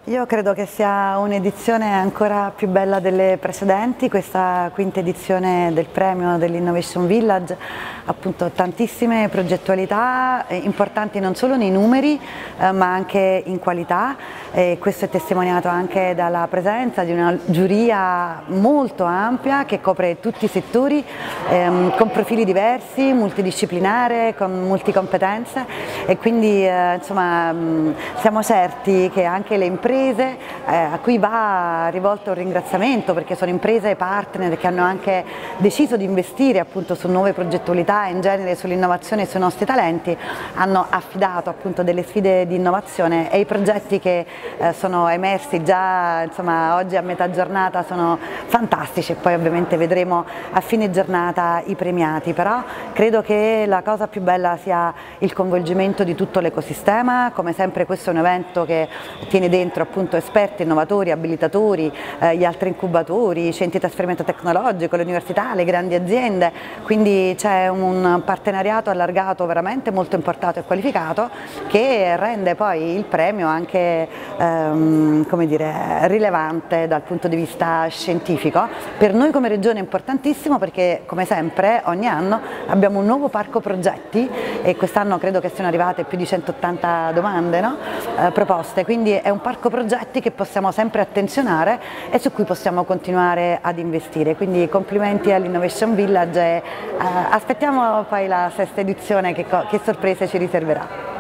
Io credo che sia un'edizione ancora più bella delle precedenti, questa quinta edizione del premio dell'Innovation Village, appunto tantissime progettualità importanti non solo nei numeri ma anche in qualità, e questo è testimoniato anche dalla presenza di una giuria molto ampia che copre tutti i settori, con profili diversi, multidisciplinare, con multicompetenze, e quindi insomma siamo certi che anche le imprese a cui va rivolto un ringraziamento, perché sono imprese e partner che hanno anche deciso di investire appunto su nuove progettualità e in genere sull'innovazione e sui nostri talenti, hanno affidato appunto delle sfide di innovazione, e i progetti che sono emersi già insomma oggi a metà giornata sono fantastici, e poi ovviamente vedremo a fine giornata i premiati. Però credo che la cosa più bella sia il coinvolgimento di tutto l'ecosistema. Come sempre questo è un evento che tiene dentro appunto esperti, innovatori, abilitatori, gli altri incubatori, i centri di trasferimento tecnologico, le università, le grandi aziende, quindi c'è un partenariato allargato veramente molto importante e qualificato, che rende poi il premio anche come dire, rilevante dal punto di vista scientifico. Per noi come regione è importantissimo, perché come sempre ogni anno abbiamo un nuovo parco progetti, e quest'anno credo che siano arrivate più di 180 domande, no? Proposte, quindi è un parco progetti che possiamo sempre attenzionare e su cui possiamo continuare ad investire. Quindi complimenti all'Innovation Village, e aspettiamo poi la sesta edizione che sorprese ci riserverà.